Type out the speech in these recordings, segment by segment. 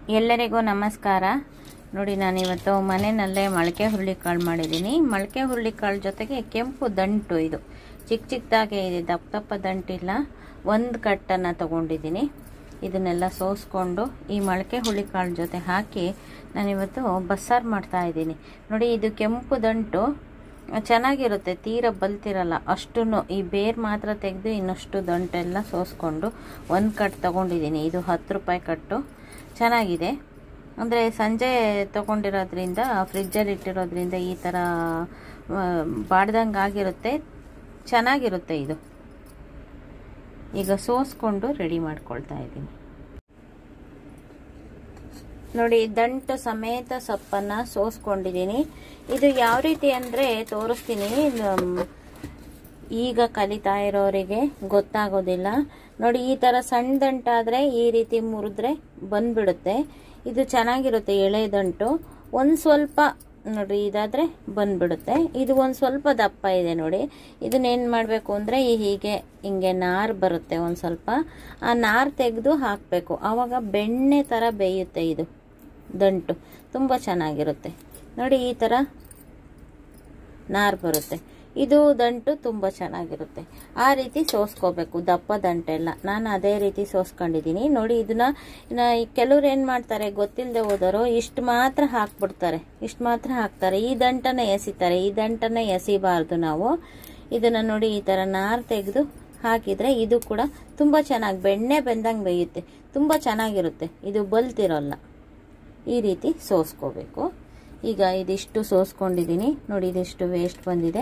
ಎಲ್ಲರಿಗೂ ನಮಸ್ಕಾರ. ನೋಡಿ, ನಾನಿವತ್ತು ಮನೆಯಲ್ಲೇ ಮೊಳಕೆ ಹುರುಳಿಕಾಳು ಮಾಡಿದ್ದೀನಿ. ಮೊಳಕೆ ಹುರುಳಿಕಾಳು ಜೊತೆಗೆ ಕೆಂಪು ದಂಟು, ಇದು ಚಿಕ್ಕ ಚಿಕ್ಕದಾಗೆ ಇದೆ, ದಪ್ಪ ದಪ್ಪ ದಂಟಿಲ್ಲ. ಒಂದು ಕಟ್ಟನ್ನು ತಗೊಂಡಿದ್ದೀನಿ. ಇದನ್ನೆಲ್ಲ ಸೋಸ್ಕೊಂಡು ಈ ಮೊಳಕೆ ಹುರುಳಿಕಾಳು ಜೊತೆ ಹಾಕಿ ನಾನಿವತ್ತು ಬಸ್ಸಾರು ಮಾಡ್ತಾ ಇದ್ದೀನಿ. ನೋಡಿ, ಇದು ಕೆಂಪು ದಂಟು ಚೆನ್ನಾಗಿರುತ್ತೆ, ತೀರ ಬಲ್ತಿರಲ್ಲ. ಅಷ್ಟು ಈ ಬೇರು ಮಾತ್ರ ತೆಗೆದು ಇನ್ನಷ್ಟು ದಂಟೆಲ್ಲ ಸೋಸ್ಕೊಂಡು ಒಂದು ಕಟ್ ತಗೊಂಡಿದ್ದೀನಿ. ಇದು 10 ರೂಪಾಯಿ ಕಟ್ಟು. ಚೆನ್ನಾಗಿದೆ. ಅಂದರೆ ಸಂಜೆ ತೊಗೊಂಡಿರೋದ್ರಿಂದ, ಫ್ರಿಜ್ಜಲ್ಲಿ ಇಟ್ಟಿರೋದ್ರಿಂದ ಈ ಥರ ಬಾಡ್ದಂಗೆ ಆಗಿರುತ್ತೆ, ಚೆನ್ನಾಗಿರುತ್ತೆ ಇದು. ಈಗ ಸೋಸ್ಕೊಂಡು ರೆಡಿ ಮಾಡ್ಕೊಳ್ತಾ ಇದ್ದೀನಿ. ನೋಡಿ, ದಂಟು ಸಮೇತ ಸೊಪ್ಪನ್ನು ಸೋಸ್ಕೊಂಡಿದ್ದೀನಿ. ಇದು ಯಾವ ರೀತಿ ಅಂದರೆ ತೋರಿಸ್ತೀನಿ. ಈಗ ಕಲಿತಾ ಇರೋರಿಗೆ ಗೊತ್ತಾಗೋದಿಲ್ಲ. ನೋಡಿ, ಈ ಥರ ಸಣ್ಣ ದಂಟಾದರೆ ಈ ರೀತಿ ಮುರಿದ್ರೆ ಬಂದ್ಬಿಡುತ್ತೆ. ಇದು ಚೆನ್ನಾಗಿರುತ್ತೆ, ಎಳೆ ದಂಟು. ಒಂದು ಸ್ವಲ್ಪ ನೋಡ್ರಿ, ಇದಾದರೆ ಬಂದ್ಬಿಡುತ್ತೆ. ಇದು ಒಂದು ಸ್ವಲ್ಪ ದಪ್ಪ ಇದೆ ನೋಡಿ. ಇದನ್ನೇನು ಮಾಡಬೇಕು ಅಂದರೆ ಹಿಂಗೆ ನಾರು ಬರುತ್ತೆ, ಒಂದು ಸ್ವಲ್ಪ ಆ ನಾರು ತೆಗೆದು ಹಾಕಬೇಕು. ಆವಾಗ ಬೆಣ್ಣೆ ಥರ ಬೇಯುತ್ತೆ ಇದು ದಂಟು, ತುಂಬ ಚೆನ್ನಾಗಿರುತ್ತೆ. ನೋಡಿ, ಈ ಥರ ನಾರು ಬರುತ್ತೆ. ಇದು ದಂಟು ತುಂಬ ಚೆನ್ನಾಗಿರುತ್ತೆ. ಆ ರೀತಿ ಸೋಸ್ಕೋಬೇಕು, ದಪ್ಪ ದಂಟೆಲ್ಲ. ನಾನು ಅದೇ ರೀತಿ ಸೋಸ್ಕೊಂಡಿದ್ದೀನಿ. ನೋಡಿ, ಇದನ್ನ ಕೆಲವ್ರು ಏನು ಮಾಡ್ತಾರೆ ಗೊತ್ತಿಲ್ಲದೆ ಹೋದವರು ಇಷ್ಟು ಮಾತ್ರ ಹಾಕ್ಬಿಡ್ತಾರೆ, ಇಷ್ಟು ಮಾತ್ರ ಹಾಕ್ತಾರೆ. ಈ ದಂಟನ್ನು ಎಸಿತಾರೆ. ಈ ದಂಟನ್ನು ಎಸಿಬಾರ್ದು ನಾವು. ಇದನ್ನು ನೋಡಿ, ಈ ಥರ ನಾರು ತೆಗೆದು ಹಾಕಿದರೆ ಇದು ಕೂಡ ತುಂಬ ಚೆನ್ನಾಗಿ ಬೆಣ್ಣೆ ಬೆಂದಂಗೆ ಬೇಯುತ್ತೆ, ತುಂಬ ಚೆನ್ನಾಗಿರುತ್ತೆ. ಇದು ಬಲ್ತಿರೋಲ್ಲ. ಈ ರೀತಿ ಸೋಸ್ಕೋಬೇಕು. ಈಗ ಇದಿಷ್ಟು ಸೋಸ್ಕೊಂಡಿದ್ದೀನಿ. ನೋಡಿ, ಇದಿಷ್ಟು ವೇಸ್ಟ್ ಬಂದಿದೆ.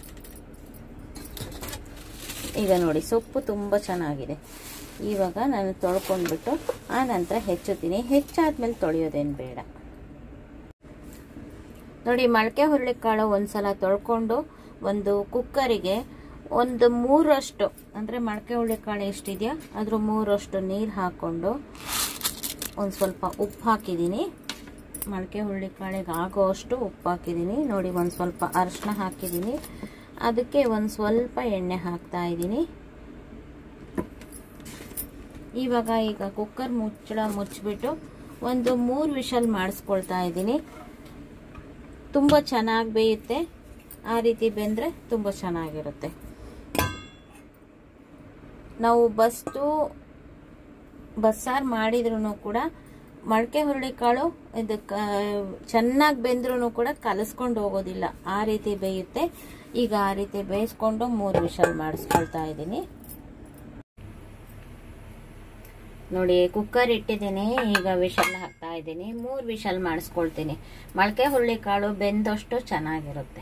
ಈಗ ನೋಡಿ, ಸೊಪ್ಪು ತುಂಬ ಚೆನ್ನಾಗಿದೆ. ಇವಾಗ ನಾನು ತೊಳ್ಕೊಂಡ್ಬಿಟ್ಟು ಆ ನಂತರ ಹೆಚ್ಚುತ್ತೀನಿ. ಹೆಚ್ಚಾದ್ಮೇಲೆ ತೊಳೆಯೋದೇನು ಬೇಡ. ನೋಡಿ, ಮೊಳಕೆ ಹುರುಳಿಕಾಳು ಒಂದ್ಸಲ ತೊಳ್ಕೊಂಡು ಒಂದು ಕುಕ್ಕರಿಗೆ ಒಂದು 3ರಷ್ಟು, ಅಂದರೆ ಮೊಳಕೆ ಹುರುಳಿಕಾಳು ಎಷ್ಟಿದೆಯೋ ಅದ್ರ 3ರಷ್ಟು ನೀರು ಹಾಕ್ಕೊಂಡು ಒಂದು ಸ್ವಲ್ಪ ಉಪ್ಪು ಹಾಕಿದ್ದೀನಿ. ಮೊಳಕೆ ಹುರುಳಿಕಾಳಿಗೆ ಆಗೋಷ್ಟು ಉಪ್ಪು ಹಾಕಿದ್ದೀನಿ. ನೋಡಿ, ಒಂದು ಸ್ವಲ್ಪ ಅರಿಶಿನ ಹಾಕಿದ್ದೀನಿ. ಅದಕ್ಕೆ ಒಂದು ಸ್ವಲ್ಪ ಎಣ್ಣೆ ಹಾಕ್ತಾ ಇದ್ದೀನಿ. ಈಗ ಕುಕ್ಕರ್ ಮುಚ್ಚಿಬಿಟ್ಟು ಒಂದು 3 ವಿಷಲ್ ಮಾಡಿಸ್ಕೊಳ್ತಾ ಇದ್ದೀನಿ. ತುಂಬ ಚೆನ್ನಾಗಿ ಬೇಯುತ್ತೆ. ಆ ರೀತಿ ಬೆಂದರೆ ತುಂಬ ಚೆನ್ನಾಗಿರುತ್ತೆ. ನಾವು ಬಸ್ಸಾರು ಮಾಡಿದ್ರೂ ಕೂಡ ಮೊಳಕೆ ಹುರುಳಿಕಾಳು ಇದಕ್ಕೆ ಚೆನ್ನಾಗಿ ಬೆಂದ್ರೂ ಕೂಡ ಕಲಸ್ಕೊಂಡು ಹೋಗೋದಿಲ್ಲ, ಆ ರೀತಿ ಬೇಯುತ್ತೆ. ಈಗ ಆ ರೀತಿ ಬೇಯಿಸ್ಕೊಂಡು 3 ವಿಷಲ್ ಮಾಡಿಸ್ಕೊಳ್ತಾ ಇದ್ದೀನಿ. ನೋಡಿ, ಕುಕ್ಕರ್ ಇಟ್ಟಿದ್ದೀನಿ. ಈಗ ವಿಷಲ್ ಹಾಕ್ತಾ ಇದ್ದೀನಿ. 3 ವಿಷಲ್ ಮಾಡಿಸ್ಕೊಳ್ತೀನಿ. ಮೊಳಕೆ ಹುರುಳಿಕಾಳು ಬೆಂದಷ್ಟು ಚೆನ್ನಾಗಿರುತ್ತೆ.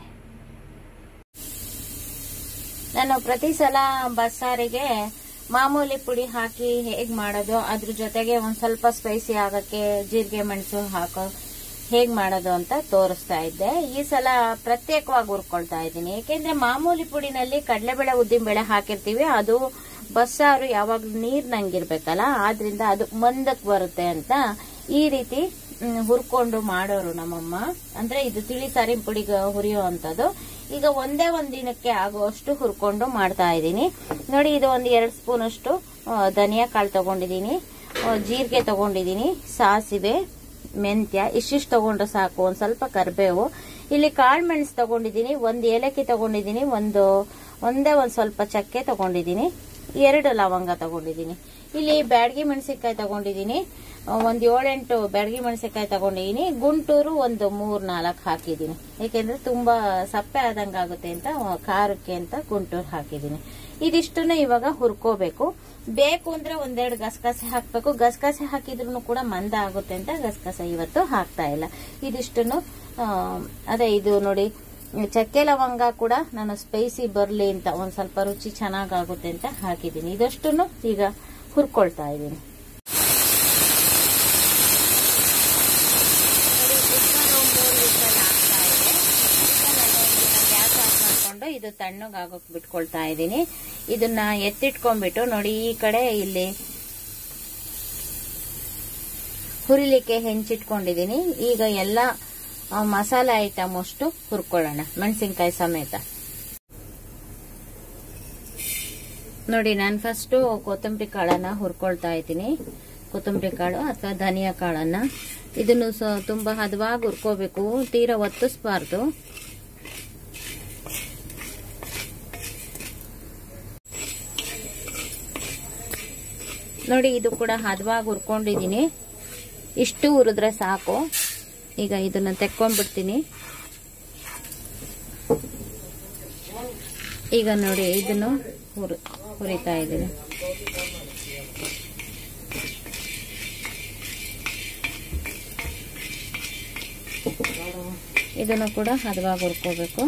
ನಾನು ಪ್ರತಿ ಸಲ ಬಸ್ಸಾರಿಗೆ ಮಾಮೂಲಿ ಪುಡಿ ಹಾಕಿ ಹೇಗೆ ಮಾಡೋದು, ಅದ್ರ ಜೊತೆಗೆ ಒಂದು ಸ್ವಲ್ಪ ಸ್ಪೈಸಿ ಆಗಕ್ಕೆ ಜೀರಿಗೆ ಮೆಣಸು ಹಾಕೋ ಹೇಗೆ ಮಾಡೋದು ಅಂತ ತೋರಿಸ್ತಾ ಇದ್ದೆ. ಈ ಸಲ ಪ್ರತ್ಯೇಕವಾಗಿ ಹುರ್ಕೊಳ್ತಾ ಇದ್ದೀನಿ. ಏಕೆಂದ್ರೆ ಮಾಮೂಲಿ ಪುಡಿನಲ್ಲಿ ಕಡಲೆಬೇಳೆ ಉದ್ದಿನಬೇಳೆ ಹಾಕಿರ್ತೀವಿ, ಅದು ಬಸ್ಸಾರು ಯಾವಾಗಲೂ ನೀರ್ನಂಗಿರ್ಬೇಕಲ್ಲ, ಆದ್ರಿಂದ ಅದು ಮಂದಕ್ಕೆ ಬರುತ್ತೆ ಅಂತ ಈ ರೀತಿ ಹುರ್ಕೊಂಡು ಮಾಡೋರು ನಮ್ಮಮ್ಮ. ಅಂದ್ರೆ ಇದು ತಿಳಿ ಸಾರಿನ ಪುಡಿಗೆ ಹುರಿಯೋ ಅಂತದ್ದು. ಈಗ ಒಂದೇ ದಿನಕ್ಕೆ ಆಗುವಷ್ಟು ಹುರ್ಕೊಂಡು ಮಾಡ್ತಾ ಇದ್ದೀನಿ. ನೋಡಿ, ಇದು ಒಂದು 2 ಸ್ಪೂನ್ ಅಷ್ಟು ಧನಿಯಾ ಕಾಳು ತಗೊಂಡಿದ್ದೀನಿ, ಜೀರಿಗೆ ತಗೊಂಡಿದ್ದೀನಿ, ಸಾಸಿವೆ, ಮೆಂತ್ಯ ಇಷ್ಟಿಷ್ಟು ತಗೊಂಡ್ರೆ ಸಾಕು. ಒಂದು ಸ್ವಲ್ಪ ಕರಿಬೇವು, ಇಲ್ಲಿ ಕಾಳು ಮೆಣಸು ತಗೊಂಡಿದ್ದೀನಿ, 1 ಏಲಕ್ಕಿ ತಗೊಂಡಿದ್ದೀನಿ, ಒಂದೇ ಸ್ವಲ್ಪ ಚಕ್ಕೆ ತಗೊಂಡಿದ್ದೀನಿ, 2 ಲವಂಗ ತಗೊಂಡಿದ್ದೀನಿ. ಇಲ್ಲಿ ಬ್ಯಾಡಗಿ ಮೆಣಸಿನಕಾಯಿ ತಗೊಂಡಿದ್ದೀನಿ, ಒಂದು 7-8 ಬ್ಯಾಡಗಿ ಮೆಣಸಿನಕಾಯಿ ತಗೊಂಡಿದ್ದೀನಿ. ಗುಂಟೂರು ಒಂದು 3-4 ಹಾಕಿದ್ದೀನಿ, ಏಕೆಂದ್ರೆ ತುಂಬಾ ಸಪ್ಪೆ ಆದಂಗೆ ಆಗುತ್ತೆ ಅಂತ, ಖಾರಕ್ಕೆ ಅಂತ ಗುಂಟೂರು ಹಾಕಿದ್ದೀನಿ. ಇದಿಷ್ಟನ್ನ ಇವಾಗ ಹುರ್ಕೋಬೇಕು. ಬೇಕು ಅಂದ್ರೆ 1-2 ಗಸಗಸೆ ಹಾಕ್ಬೇಕು. ಗಸಗಸೆ ಹಾಕಿದ್ರು ಕೂಡ ಮಂದ ಆಗುತ್ತೆ ಅಂತ ಗಸಗಸೆ ಇವತ್ತು ಹಾಕ್ತಾ ಇಲ್ಲ. ಇದಿಷ್ಟನ್ನು ಇದು ನೋಡಿ, ಚಕ್ಕೆ ಲವಂಗ ಕೂಡ ನಾನು ಸ್ಪೈಸಿ ಬರ್ಲಿ ಅಂತ, ಒಂದ್ ಸ್ವಲ್ಪ ರುಚಿ ಚೆನ್ನಾಗಾಗುತ್ತೆ ಅಂತ ಹಾಕಿದ್ದೀನಿ. ಇದಷ್ಟನ್ನು ಈಗ ಹುರ್ಕೊಳ್ತಾ ಇದ್ದೀನಿ. ಇದು ತಣ್ಣಗಾಗೋಕ್ ಬಿಟ್ಕೊಳ್ತಾ ಇದ್ದೀನಿ. ಇದನ್ನ ಎತ್ತಿಟ್ಕೊಂಡ್ಬಿಟ್ಟು ನೋಡಿ, ಈ ಕಡೆ ಇಲ್ಲಿ ಹುರಿಲಿಕ್ಕೆ ಹೆಂಚಿಟ್ಕೊಂಡಿದ್ದೀನಿ. ಈಗ ಎಲ್ಲ ಮಸಾಲೆ ಐಟಮ್ ಅಷ್ಟು ಹುರ್ಕೊಳ್ಳೋಣ, ಮೆಣಸಿನ್ಕಾಯಿ ಸಮೇತ. ನೋಡಿ, ನಾನು ಫಸ್ಟ್ ಕೊತ್ತಂಬರಿ ಕಾಳನ್ನ ಹುರ್ಕೊಳ್ತಾ ಇದ್ದೀನಿ. ಕೊತ್ತಂಬರಿ ಕಾಳು ಅಥವಾ ಧನಿಯಾ ಕಾಳನ್ನ ಇದನ್ನು ತುಂಬಾ ಹದವಾಗಿ ಹುರ್ಕೋಬೇಕು, ತೀರಾ ಒತ್ತಿಸಬಾರ್ದು. ನೋಡಿ ಇದು ಕೂಡ ಹದವಾಗಿ ಹುರ್ಕೊಂಡಿದ್ದೀನಿ. ಇಷ್ಟು ಹುರಿದ್ರೆ ಸಾಕು. ಈಗ ಇದನ್ನ ತೆಕ್ಕೊಂಡ್ಬಿಡ್ತೀನಿ. ಈಗ ನೋಡಿ ಇದನ್ನು ಹುರಿತಾ ಇದ್ದೀನಿ. ಇದನ್ನು ಕೂಡ ಹದವಾಗಿ ಹುರ್ಕೋಬೇಕು.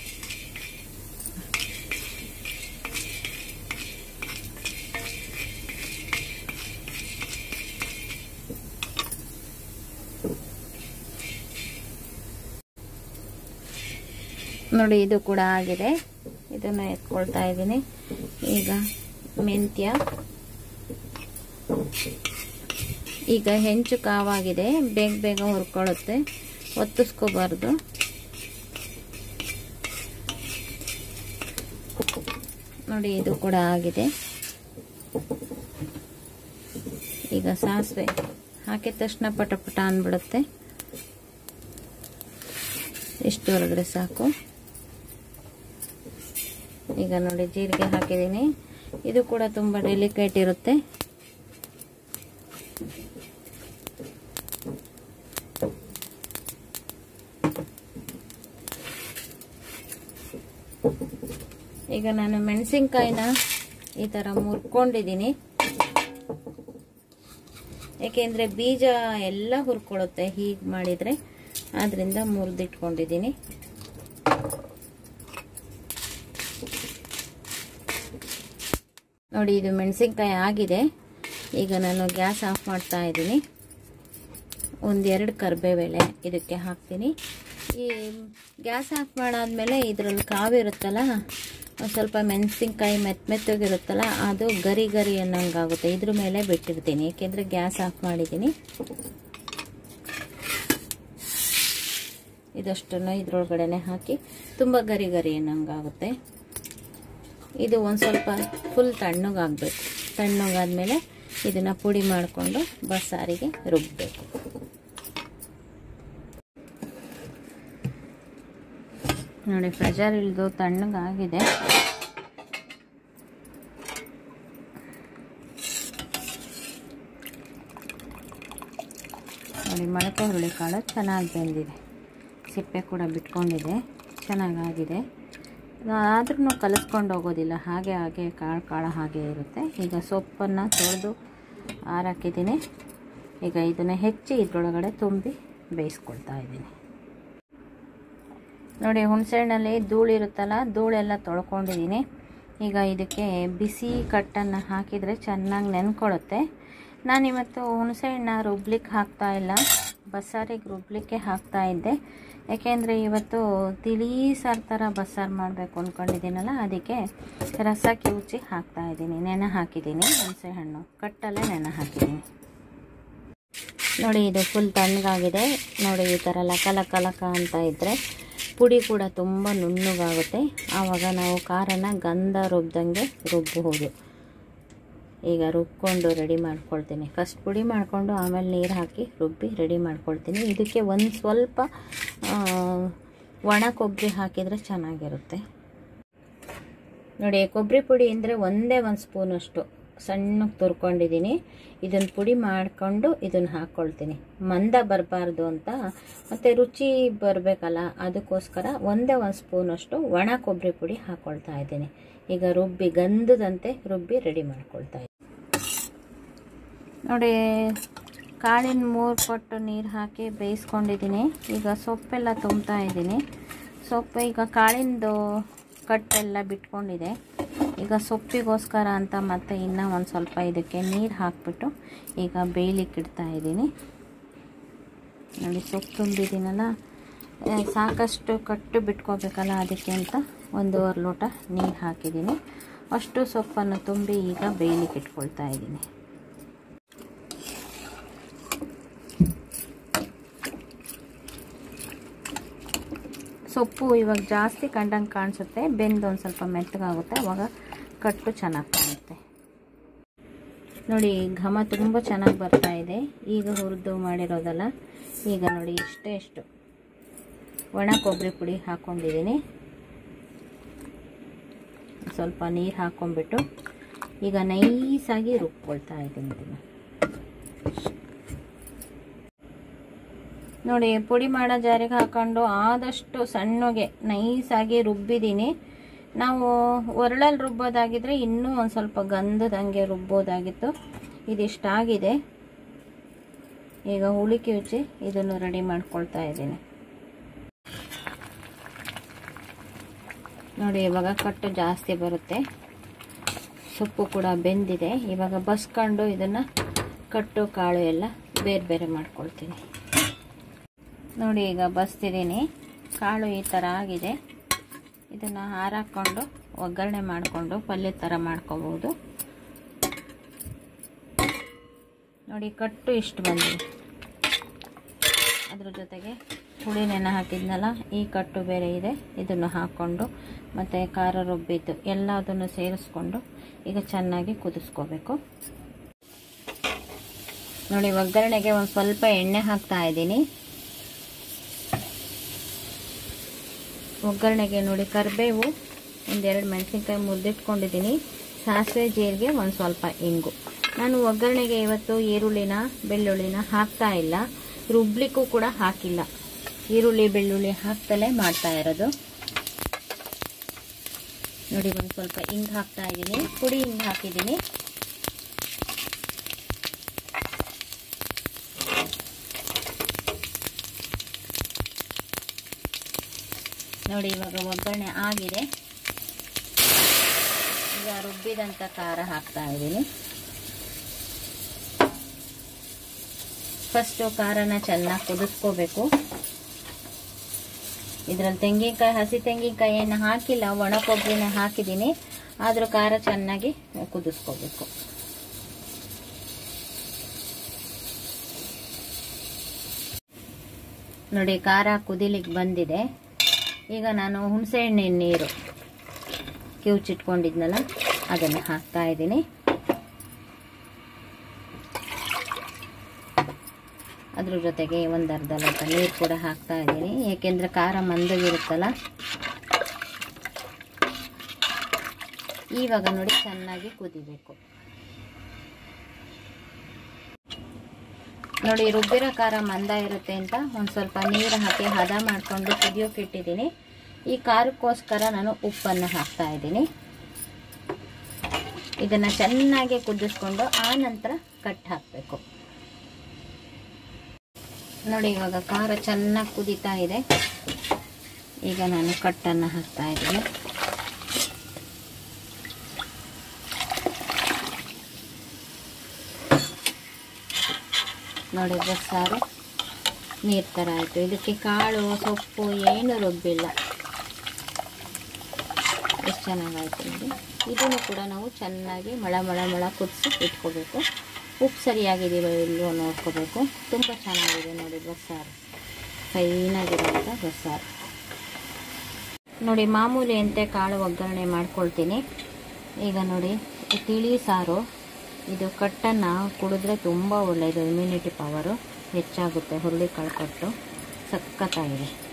ನೋಡಿ ಇದು ಕೂಡ ಆಗಿದೆ. ಇದನ್ನ ಎತ್ಕೊಳ್ತಾ ಇದ್ದೀನಿ. ಈಗ ಮೆಂತ್ಯ, ಈಗ ಹೆಂಚು ಕಾವಾಗಿದೆ, ಬೇಗ ಬೇಗ ಹುರ್ಕೊಳ್ಳುತ್ತೆ, ಒತ್ತಿಸ್ಕೋಬಾರ್ದು. ನೋಡಿ ಇದು ಕೂಡ ಆಗಿದೆ. ಈಗ ಸಾಸಿವೆ ಹಾಕಿದ ತಕ್ಷಣ ಪಟ ಪಟ ಅಂದ್ಬಿಡುತ್ತೆ. ಇಷ್ಟು ಹೊರಗಡೆ ಸಾಕು. ಈಗ ನೋಡಿ ಜೀರಿಗೆ ಹಾಕಿದ್ದೀನಿ. ಇದು ಕೂಡ ತುಂಬಾ ಡೆಲಿಕೇಟ್ ಇರುತ್ತೆ. ಈಗ ನಾನು ಮೆಣಸಿನ್ಕಾಯಿನ ಈ ತರ ಮುರ್ಕೊಂಡಿದ್ದೀನಿ, ಯಾಕೆಂದ್ರೆ ಬೀಜ ಎಲ್ಲ ಹುರ್ಕೊಳ್ಳುತ್ತೆ ಹೀಗೆ ಮಾಡಿದ್ರೆ, ಆದ್ರಿಂದ ಮುರಿದಿಟ್ಕೊಂಡಿದ್ದೀನಿ. ನೋಡಿ ಇದು ಮೆಣಸಿನ್ಕಾಯಿ ಆಗಿದೆ. ಈಗ ನಾನು ಗ್ಯಾಸ್ ಆಫ್ ಮಾಡ್ತಾ ಇದ್ದೀನಿ. ಒಂದೆರಡು ಕರಿಬೇವೆಲೆ ಇದಕ್ಕೆ ಹಾಕ್ತೀನಿ. ಈ ಗ್ಯಾಸ್ ಆಫ್ ಮಾಡಾದ್ಮೇಲೆ ಇದರಲ್ಲಿ ಕಾವಿರುತ್ತಲ್ಲ, ಸ್ವಲ್ಪ ಮೆಣಸಿನ್ಕಾಯಿ ಮೆತ್ತಗಿರುತ್ತಲ್ಲ, ಅದು ಗರಿ ಗರಿ ಅನ್ನಂಗಾಗುತ್ತೆ. ಇದ್ರ ಮೇಲೆ ಬಿಟ್ಟಿರ್ತೀನಿ, ಏಕೆಂದರೆ ಗ್ಯಾಸ್ ಆಫ್ ಮಾಡಿದ್ದೀನಿ. ಇದಷ್ಟನ್ನು ಇದ್ರೊಳಗಡೆನೆ ಹಾಕಿ ತುಂಬ ಗರಿ ಗರಿ ಅನ್ನಂಗಾಗುತ್ತೆ. ಇದು ಒಂದು ಸ್ವಲ್ಪ ಫುಲ್ ತಣ್ಣಗಾಗಬೇಕು. ತಣ್ಣಗಾದ್ಮೇಲೆ ಇದನ್ನು ಪುಡಿ ಮಾಡಿಕೊಂಡು ಬಸ್ಸಾರಿಗೆ ರುಬ್ಬಬೇಕು. ನೋಡಿ ಪ್ರೆಷರ್ ಇಳಿದು ತಣ್ಣಗಾಗಿದೆ. ನೋಡಿ ಮೊಳಕೆ ಹುರುಳಿಕಾಳು ಚೆನ್ನಾಗಿ ಬೆಂದಿದೆ, ಸಿಪ್ಪೆ ಕೂಡ ಬಿಟ್ಕೊಂಡಿದೆ, ಚೆನ್ನಾಗಾಗಿದೆ. ಆದ್ರೂ ಕಲಿಸ್ಕೊಂಡು ಹೋಗೋದಿಲ್ಲ, ಹಾಗೆ ಹಾಗೆ ಕಾಳು ಹಾಗೆ ಇರುತ್ತೆ. ಈಗ ಸೊಪ್ಪನ್ನು ತೊಳೆದು ಆರಾಕಿದ್ದೀನಿ. ಈಗ ಇದನ್ನು ಹೆಚ್ಚಿ ಇದರೊಳಗಡೆ ತುಂಬಿ ಬೇಯಿಸ್ಕೊಳ್ತಾ ಇದ್ದೀನಿ. ನೋಡಿ ಹುಣಸೆಹಣ್ಣಲ್ಲಿ ಧೂಳಿರುತ್ತಲ್ಲ, ಧೂಳೆಲ್ಲ ತೊಳ್ಕೊಂಡಿದ್ದೀನಿ. ಈಗ ಇದಕ್ಕೆ ಬಿಸಿ ಕಟ್ಟನ್ನು ಹಾಕಿದರೆ ಚೆನ್ನಾಗಿ ನೆನ್ಕೊಳ್ಳುತ್ತೆ. ನಾನಿವತ್ತು ಹುಣಸೆಹಣ್ಣ ರುಬ್ಲಿಕ್ಕೆ ಹಾಕ್ತಾ ಇಲ್ಲ, ಬಸ್ಸಾರಿಗೆ ರುಬ್ಲಿಕ್ಕೆ ಹಾಕ್ತಾ ಇದ್ದೆ. ಯಾಕೆಂದರೆ ಇವತ್ತು ತಿಳಿ ಸಾರು ಥರ ಬಸ್ಸಾರು ಮಾಡಬೇಕು ಅಂದ್ಕೊಂಡಿದ್ದೀನಲ್ಲ, ಅದಕ್ಕೆ ರಸ ಕಿವುಚಿ ಹಾಕ್ತಾ ಇದ್ದೀನಿ. ನೆನೆ ಹಾಕಿದ್ದೀನಿ, ಹುಣಸೆಹಣ್ಣು ಕಟ್ಟಲ್ಲೇ ನೆನೆ ಹಾಕಿದ್ದೀನಿ. ನೋಡಿ ಇದು ಫುಲ್ ತಣ್ಣಗಾಗಿದೆ. ನೋಡಿ ಈ ಥರ ಲಕ ಲಕ ಲಕ ಅಂತ ಇದ್ದರೆ ಪುಡಿ ಕೂಡ ತುಂಬ ನುಣ್ಣಗಾಗುತ್ತೆ. ಆವಾಗ ನಾವು ಖಾರನ ಗಂಧ ರುಬ್ದಂಗೆ ರುಬ್ಬಬಹುದು. ಈಗ ರುಬ್ಕೊಂಡು ರೆಡಿ ಮಾಡ್ಕೊಳ್ತೀನಿ. ಫಸ್ಟ್ ಪುಡಿ ಮಾಡಿಕೊಂಡು ಆಮೇಲೆ ನೀರು ಹಾಕಿ ರುಬ್ಬಿ ರೆಡಿ ಮಾಡ್ಕೊಳ್ತೀನಿ. ಇದಕ್ಕೆ ಒಂದು ಸ್ವಲ್ಪ ಒಣ ಕೊಬ್ಬರಿ ಹಾಕಿದರೆ ಚೆನ್ನಾಗಿರುತ್ತೆ. ನೋಡಿ ಕೊಬ್ಬರಿ ಪುಡಿ ಅಂದರೆ ಒಂದೇ ಒಂದು ಸ್ಪೂನಷ್ಟು ಸಣ್ಣಗೆ ತುರ್ಕೊಂಡಿದ್ದೀನಿ. ಇದನ್ನು ಪುಡಿ ಮಾಡಿಕೊಂಡು ಇದನ್ನು ಹಾಕ್ಕೊಳ್ತೀನಿ. ಮಂದ ಬರಬಾರ್ದು ಅಂತ, ಮತ್ತು ರುಚಿ ಬರಬೇಕಲ್ಲ, ಅದಕ್ಕೋಸ್ಕರ ಒಂದೇ ಒಂದು ಸ್ಪೂನಷ್ಟು ಒಣ ಕೊಬ್ಬರಿ ಪುಡಿ ಹಾಕ್ಕೊಳ್ತಾ ಇದ್ದೀನಿ. ಈಗ ರುಬ್ಬಿ ಗಂಧದಂತೆ ರುಬ್ಬಿ ರೆಡಿ ಮಾಡ್ಕೊಳ್ತಾ ಇದ್ದೀನಿ. ನೋಡಿ ಕಾಳಿನ 3 ಪಟ್ಟು ನೀರು ಹಾಕಿ ಬೇಯಿಸ್ಕೊಂಡಿದ್ದೀನಿ. ಈಗ ಸೊಪ್ಪೆಲ್ಲ ತುಂಬ್ತಾ ಇದ್ದೀನಿ. ಸೊಪ್ಪು ಈಗ ಕಾಳಿಂದು ಕಟ್ಟೆಲ್ಲ ಬಿಟ್ಕೊಂಡಿದೆ. ಈಗ ಸೊಪ್ಪಿಗೋಸ್ಕರ ಅಂತ ಮತ್ತೆ ಇನ್ನೂ ಒಂದು ಸ್ವಲ್ಪ ಇದಕ್ಕೆ ನೀರು ಹಾಕ್ಬಿಟ್ಟು ಈಗ ಬೇಯಲಿಕ್ಕೆ ಇಡ್ತಾ ಇದ್ದೀನಿ. ನೋಡಿ ಸೊಪ್ಪು ತುಂಬಿದ್ದೀನಲ್ಲ, ಸಾಕಷ್ಟು ಕಟ್ಟು ಬಿಟ್ಕೋಬೇಕಲ್ಲ, ಅದಕ್ಕೆ ಅಂತ 1.5 ಲೋಟ ನೀರು ಹಾಕಿದ್ದೀನಿ. ಅಷ್ಟು ಸೊಪ್ಪನ್ನು ತುಂಬಿ ಈಗ ಬೇಯಲಿಕ್ಕೆ ಇಟ್ಕೊಳ್ತಾ ಇದ್ದೀನಿ. ಸೊಪ್ಪು ಇವಾಗ ಜಾಸ್ತಿ ಕಂಡಂಗೆ ಕಾಣಿಸುತ್ತೆ, ಬೆಂದು ಒಂದು ಸ್ವಲ್ಪ ಮೆತ್ತಗಾಗುತ್ತೆ, ಅವಾಗ ಕಟ್ಟು ಚೆನ್ನಾಗಿ ಕಾಣುತ್ತೆ. ನೋಡಿ ಘಮ ತುಂಬ ಚೆನ್ನಾಗಿ ಬರ್ತಾ ಇದೆ. ಈಗ ಹುರಿದು ಮಾಡಿರೋದಲ್ಲ. ಈಗ ನೋಡಿ ಎಷ್ಟು ಒಣ ಕೊಬ್ಬರಿ ಪುಡಿ ಹಾಕ್ಕೊಂಡಿದ್ದೀನಿ. ಸ್ವಲ್ಪ ನೀರು ಹಾಕ್ಕೊಂಡ್ಬಿಟ್ಟು ಈಗ ನೈಸಾಗಿ ರುಬ್ಕೊಳ್ತಾ ಇದ್ದೀನಿ ಇದನ್ನು. ನೋಡಿ ಪುಡಿ ಮಾಡೋ ಜಾರಿಗೆ ಹಾಕೊಂಡು ಆದಷ್ಟು ಸಣ್ಣಗೆ ನೈಸಾಗಿ ರುಬ್ಬಿದ್ದೀನಿ. ನಾವು ಒರಳಲ್ಲಿ ರುಬ್ಬೋದಾಗಿದ್ರೆ ಇನ್ನೂ ಒಂದು ಸ್ವಲ್ಪ ಗಂಧದಂಗೆ ರುಬ್ಬೋದಾಗಿತ್ತು. ಇದಿಷ್ಟಾಗಿದೆ. ಈಗ ಹುಳಿ ಕಿವುಚಿ ಇದನ್ನು ರೆಡಿ ಮಾಡ್ಕೊಳ್ತಾ ಇದ್ದೀನಿ. ನೋಡಿ ಇವಾಗ ಕಟ್ಟು ಜಾಸ್ತಿ ಬರುತ್ತೆ. ಸೊಪ್ಪು ಕೂಡ ಬೆಂದಿದೆ. ಇವಾಗ ಬಸ್ಕೊಂಡು ಇದನ್ನು ಕಟ್ಟು ಕಾಳು ಎಲ್ಲ ಬೇರೆ ಬೇರೆ ಮಾಡ್ಕೊಳ್ತೀನಿ. ನೋಡಿ ಈಗ ಬಸ್ತಿದ್ದೀನಿ. ಕಾಳು ಈ ಥರ ಆಗಿದೆ. ಇದನ್ನು ಹಾರಾಕೊಂಡು ಒಗ್ಗರಣೆ ಮಾಡಿಕೊಂಡು ಪಲ್ಯ ಥರ ಮಾಡ್ಕೋಬಹುದು. ನೋಡಿ ಕಟ್ಟು ಇಷ್ಟು ಬಂದಿದೆ. ಅದ್ರ ಜೊತೆಗೆ ಹುಳಿ ನೆನೆ ಹಾಕಿದ್ನಲ್ಲ, ಈ ಕಟ್ಟು ಬೇರೆ ಇದೆ. ಇದನ್ನು ಹಾಕ್ಕೊಂಡು ಮತ್ತು ಖಾರ ರುಬ್ಬಿದ್ದು ಎಲ್ಲದನ್ನು ಸೇರಿಸ್ಕೊಂಡು ಈಗ ಚೆನ್ನಾಗಿ ಕುದಿಸ್ಕೋಬೇಕು. ನೋಡಿ ಒಗ್ಗರಣೆಗೆ ಒಂದು ಸ್ವಲ್ಪ ಎಣ್ಣೆ ಹಾಕ್ತಾ ಇದ್ದೀನಿ. ಒಗ್ಗರಣೆಗೆ ನೋಡಿ ಕರಿಬೇವು, ಒಂದೆರಡು ಮೆಣಸಿನ್ಕಾಯಿ ಮುರಿದಿಟ್ಕೊಂಡಿದ್ದೀನಿ, ಸಾಸಿವೆ ಜೀರಿಗೆ, ಒಂದು ಸ್ವಲ್ಪ ಇಂಗು. ನಾನು ಒಗ್ಗರಣೆಗೆ ಇವತ್ತು ಈರುಳ್ಳಿನ ಬೆಳ್ಳುಳ್ಳಿನ ಹಾಕ್ತಾ ಇಲ್ಲ, ರುಬ್ಲಿಕ್ಕೂ ಕೂಡ ಹಾಕಿಲ್ಲ. ಈರುಳ್ಳಿ ಬೆಳ್ಳುಳ್ಳಿ ಹಾಕ್ತಲೇ ಮಾಡ್ತಾ ಇರೋದು. ನೋಡಿ ಒಂದು ಸ್ವಲ್ಪ ಇಂಗು ಹಾಕ್ತಾ ಇದ್ದೀನಿ, ಪುಡಿ ಇಂಗು ಹಾಕಿದ್ದೀನಿ. ನೋಡಿ ಇವಾಗ ಒಗ್ಗರಣೆ ಆಗಿದೆ. ಈಗ ರುಬ್ಬಿದಂಥ ಖಾರ ಹಾಕ್ತಾ ಇದ್ದೀನಿ. ಫಸ್ಟು ಖಾರನ ಚೆನ್ನಾಗಿ ಕುದಿಸ್ಕೋಬೇಕು. ಇದರಲ್ಲಿ ತೆಂಗಿನಕಾಯಿ, ಹಸಿ ತೆಂಗಿನಕಾಯಿಯನ್ನು ಹಾಕಿಲ್ಲ, ಒಣ ಕೊಬ್ಬರಿನ ಹಾಕಿದ್ದೀನಿ. ಆದರೂ ಖಾರ ಚೆನ್ನಾಗಿ ಕುದಿಸ್ಕೋಬೇಕು. ನೋಡಿ ಖಾರ ಕುದಿಲಿಕ್ಕೆ ಬಂದಿದೆ. ಈಗ ನಾನು ಹುಣಸೆಹಣ್ಣೆ ನೀರು ಕಿವುಚಿಟ್ಕೊಂಡಿದ್ನಲ್ಲ ಅದನ್ನು ಹಾಕ್ತಾ ಇದ್ದೀನಿ. ಅದ್ರ ಜೊತೆಗೆ ಒಂದು ಅರ್ಧ ಲೋಟ ನೀರು ಕೂಡ ಹಾಕ್ತಾ ಇದ್ದೀನಿ, ಏಕೆಂದರೆ ಖಾರ ಮಂದಗಿರುತ್ತಲ್ಲ. ಇವಾಗ ನೋಡಿ ಚೆನ್ನಾಗಿ ಕುದಿಬೇಕು. ನೋಡಿ ರುಬ್ಬಿರೋ ಖಾರ ಮಂದ ಇರುತ್ತೆ ಅಂತ ಒಂದು ಸ್ವಲ್ಪ ನೀರು ಹಾಕಿ ಹದ ಮಾಡಿಕೊಂಡು ಕುದಿಯೋಕೆ ಇಟ್ಟಿದ್ದೀನಿ. ಈ ಖಾರಕ್ಕೋಸ್ಕರ ನಾನು ಉಪ್ಪನ್ನು ಹಾಕ್ತಾ ಇದ್ದೀನಿ. ಇದನ್ನು ಚೆನ್ನಾಗಿ ಕುದಿಸ್ಕೊಂಡು ಆ ನಂತರ ಕಟ್ ಹಾಕಬೇಕು. ನೋಡಿ ಇವಾಗ ಖಾರ ಚೆನ್ನಾಗಿ ಕುದೀತಾ ಇದೆ. ಈಗ ನಾನು ಕಟ್ಟನ್ನು ಹಾಕ್ತಾ ಇದ್ದೀನಿ. ನೋಡಿ ಬಸ್ಸಾರು ನೀರು ಥರ ಆಯಿತು. ಇದಕ್ಕೆ ಕಾಳು ಸೊಪ್ಪು ಏನು ರುಬ್ಬಿಲ್ಲ. ಎಷ್ಟು ಚೆನ್ನಾಗಾಯಿತು ನೋಡಿ. ಇದನ್ನು ಕೂಡ ನಾವು ಚೆನ್ನಾಗಿ ಮಳ ಕುದಿಸಿ ಇಟ್ಕೋಬೇಕು. ಉಪ್ಪು ಸರಿಯಾಗಿದೆಯೋ ಇಲ್ಲವೋ ನೋಡ್ಕೋಬೇಕು. ತುಂಬ ಚೆನ್ನಾಗಿದೆ ನೋಡಿ ಬಸ್ಸಾರು, ಫೈನಾಗಿರೋಂಥ ಬಸ್ಸಾರು. ನೋಡಿ ಮಾಮೂಲಿ ಅಂತೆ ಕಾಳು ಒಗ್ಗರಣೆ ಮಾಡ್ಕೊಳ್ತೀನಿ. ಈಗ ನೋಡಿ ತಿಳಿ ಸಾರು, ಇದು ಕಟ್ಟನ್ನು ಕುಡಿದ್ರೆ ತುಂಬ ಒಳ್ಳೆಯದು. ಇಮ್ಯುನಿಟಿ ಪವರು ಹೆಚ್ಚಾಗುತ್ತೆ. ಹುರುಳಿ ಕಾಳು ಕಟ್ಟು ಸಖತ್ತಾಗಿದೆ.